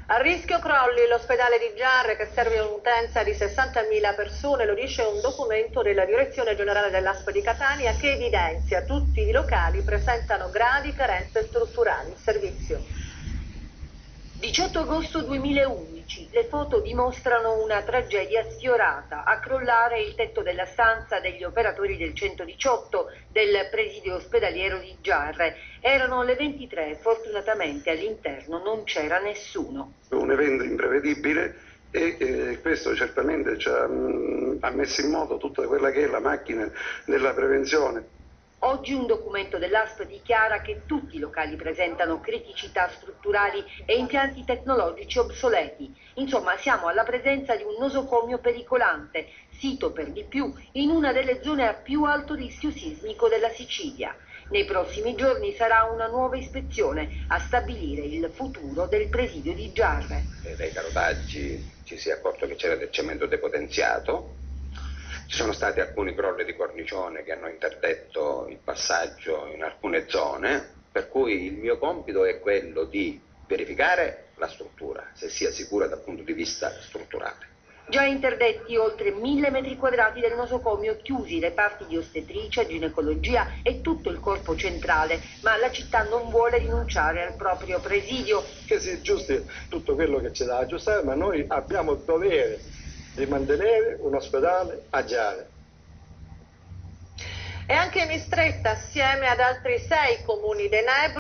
A rischio crolli l'ospedale di Giarre, che serve un'utenza di 60.000 persone, lo dice un documento della Direzione Generale dell'ASP di Catania che evidenzia tutti i locali presentano gravi carenze strutturali. Servizio. 18 agosto 2011, le foto dimostrano una tragedia sfiorata, a crollare il tetto della stanza degli operatori del 118 del presidio ospedaliero di Giarre. Erano le 23, fortunatamente all'interno non c'era nessuno. Un evento imprevedibile e questo certamente ha messo in moto tutta quella che è la macchina della prevenzione. Oggi un documento dell'ASP dichiara che tutti i locali presentano criticità strutturali e impianti tecnologici obsoleti. Insomma, siamo alla presenza di un nosocomio pericolante, sito per di più in una delle zone a più alto rischio sismico della Sicilia. Nei prossimi giorni sarà una nuova ispezione a stabilire il futuro del presidio di Giarre. Dai carotaggi ci si è accorto che c'era del cemento depotenziato. Ci sono stati alcuni crolli di cornicione che hanno interdetto il passaggio in alcune zone, per cui il mio compito è quello di verificare la struttura, se sia sicura dal punto di vista strutturale. Già interdetti oltre 1.000 metri quadrati del nosocomio, chiusi reparti di ostetricia, ginecologia e tutto il corpo centrale, ma la città non vuole rinunciare al proprio presidio. Che si aggiusti tutto quello che c'è da aggiustare, ma noi abbiamo il dovere di mantenere un ospedale a Giarre. E anche Mistretta, assieme ad altri 6 comuni d'Enebro,